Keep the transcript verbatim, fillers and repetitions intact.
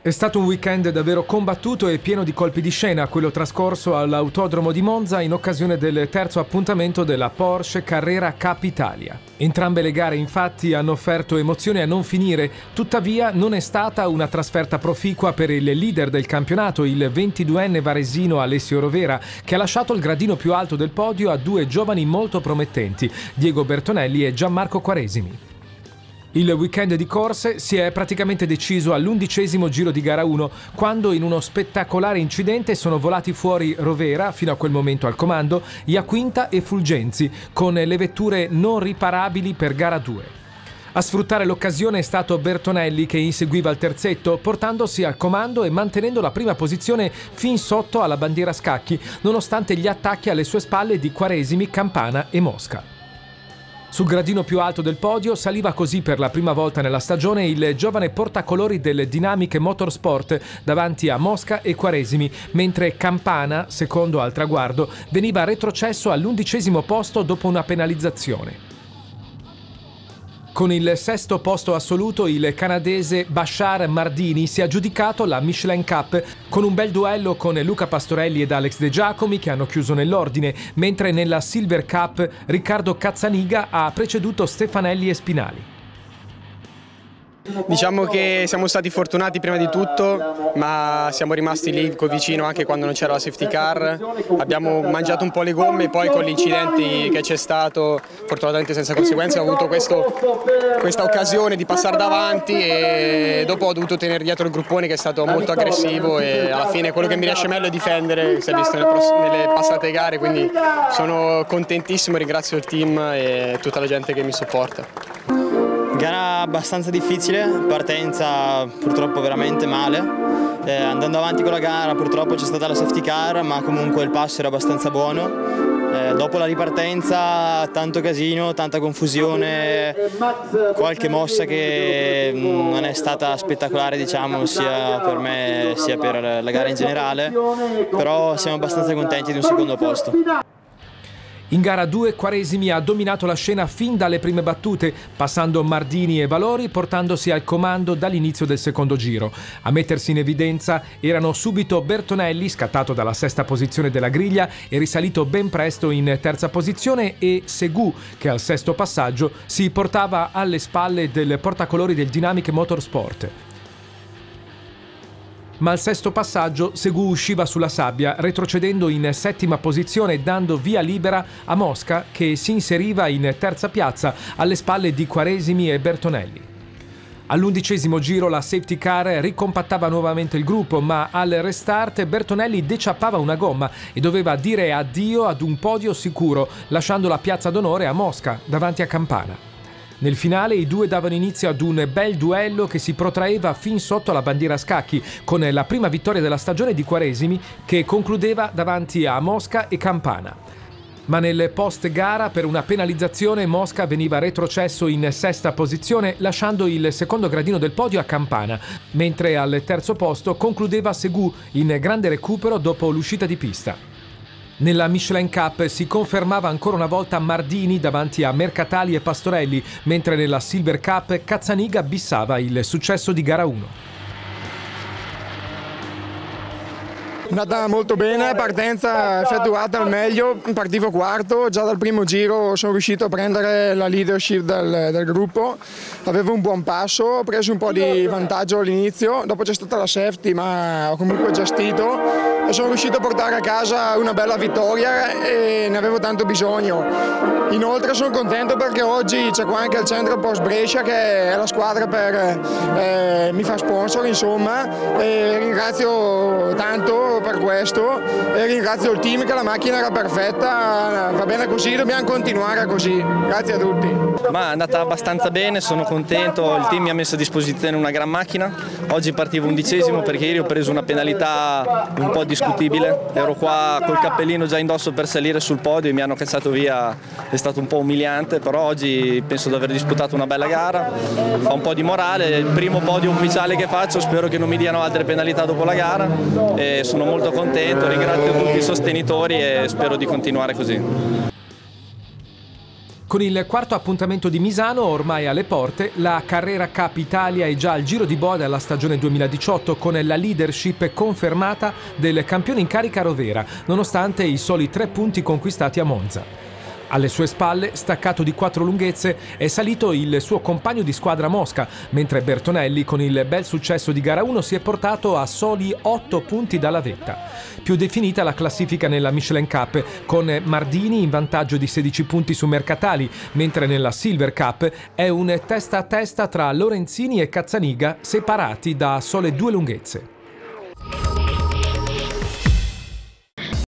È stato un weekend davvero combattuto e pieno di colpi di scena, quello trascorso all'Autodromo di Monza in occasione del terzo appuntamento della Porsche Carrera Cup Italia. Entrambe le gare infatti hanno offerto emozioni a non finire, tuttavia non è stata una trasferta proficua per il leader del campionato, il ventiduenne varesino Alessio Rovera, che ha lasciato il gradino più alto del podio a due giovani molto promettenti, Diego Bertonelli e Gianmarco Quaresimi. Il weekend di corse si è praticamente deciso all'undicesimo giro di gara uno, quando in uno spettacolare incidente sono volati fuori Rovera, fino a quel momento al comando, Iaquinta e Fulgenzi, con le vetture non riparabili per gara due. A sfruttare l'occasione è stato Bertonelli, che inseguiva il terzetto, portandosi al comando e mantenendo la prima posizione fin sotto alla bandiera scacchi, nonostante gli attacchi alle sue spalle di Quaresimi, Campana e Mosca. Sul gradino più alto del podio saliva così per la prima volta nella stagione il giovane portacolori del Dynamic Motorsport davanti a Mosca e Quaresimi, mentre Campana, secondo al traguardo, veniva retrocesso all'undicesimo posto dopo una penalizzazione. Con il sesto posto assoluto il canadese Bashar Mardini si è aggiudicato la Michelin Cup con un bel duello con Luca Pastorelli ed Alex De Giacomi, che hanno chiuso nell'ordine, mentre nella Silver Cup Riccardo Cazzaniga ha preceduto Stefanelli e Spinali. Diciamo che siamo stati fortunati prima di tutto, ma siamo rimasti lì vicino anche quando non c'era la safety car. Abbiamo mangiato un po' le gomme e poi con l'incidente che c'è stato, fortunatamente senza conseguenze, ho avuto questo, questa occasione di passare davanti e dopo ho dovuto tenere dietro il gruppone, che è stato molto aggressivo, e alla fine quello che mi riesce meglio è difendere, si è visto nelle, nelle passate gare, quindi sono contentissimo, ringrazio il team e tutta la gente che mi supporta. Gara abbastanza difficile, partenza purtroppo veramente male, eh, andando avanti con la gara purtroppo c'è stata la safety car, ma comunque il passo era abbastanza buono. Eh, dopo la ripartenza tanto casino, tanta confusione, qualche mossa che non è stata spettacolare, diciamo, sia per me sia per la gara in generale, però siamo abbastanza contenti di un secondo posto. In gara due Quaresimi ha dominato la scena fin dalle prime battute, passando Mardini e Valori, portandosi al comando dall'inizio del secondo giro. A mettersi in evidenza erano subito Bertonelli, scattato dalla sesta posizione della griglia e risalito ben presto in terza posizione, e Segù, che al sesto passaggio si portava alle spalle del portacolori del Dynamic Motorsport. Ma al sesto passaggio Segù usciva sulla sabbia, retrocedendo in settima posizione, dando via libera a Mosca, che si inseriva in terza piazza alle spalle di Quaresimi e Bertonelli. All'undicesimo giro la safety car ricompattava nuovamente il gruppo, ma al restart Bertonelli deciappava una gomma e doveva dire addio ad un podio sicuro, lasciando la piazza d'onore a Mosca, davanti a Campana. Nel finale i due davano inizio ad un bel duello che si protraeva fin sotto la bandiera scacchi, con la prima vittoria della stagione di Quaresimi, che concludeva davanti a Mosca e Campana. Ma nel post gara, per una penalizzazione, Mosca veniva retrocesso in sesta posizione, lasciando il secondo gradino del podio a Campana, mentre al terzo posto concludeva Segù in grande recupero dopo l'uscita di pista. Nella Michelin Cup si confermava ancora una volta Mardini davanti a Mercatali e Pastorelli, mentre nella Silver Cup Cazzaniga bissava il successo di gara uno. È andata molto bene, partenza effettuata al meglio, partivo quarto, già dal primo giro sono riuscito a prendere la leadership del, del gruppo, avevo un buon passo, ho preso un po' di vantaggio all'inizio, dopo c'è stata la safety ma ho comunque gestito e sono riuscito a portare a casa una bella vittoria e ne avevo tanto bisogno. Inoltre sono contento perché oggi c'è qua anche il Centro Porsche Brescia, che è la squadra per eh, mi fa sponsor, insomma, e ringrazio tanto per questo e ringrazio il team, che la macchina era perfetta, va bene così, dobbiamo continuare così. Grazie a tutti. Ma è andata abbastanza bene, sono contento, il team mi ha messo a disposizione una gran macchina. Oggi partivo undicesimo perché ieri ho preso una penalità un po' discutibile, ero qua col cappellino già indosso per salire sul podio e mi hanno cacciato via, è stato un po' umiliante, però oggi penso di aver disputato una bella gara, fa un po' di morale, è il primo podio ufficiale che faccio, spero che non mi diano altre penalità dopo la gara e sono molto contento, ringrazio tutti i sostenitori e spero di continuare così. Con il quarto appuntamento di Misano ormai alle porte, la Carrera Cup Italia è già al giro di boa della stagione duemiladiciotto con la leadership confermata del campione in carica Rovera, nonostante i soli tre punti conquistati a Monza. Alle sue spalle, staccato di quattro lunghezze, è salito il suo compagno di squadra Mosca, mentre Bertonelli, con il bel successo di gara uno, si è portato a soli otto punti dalla vetta. Più definita la classifica nella Michelin Cup, con Mardini in vantaggio di sedici punti su Mercatali, mentre nella Silver Cup è un testa a testa tra Lorenzini e Cazzaniga, separati da sole due lunghezze.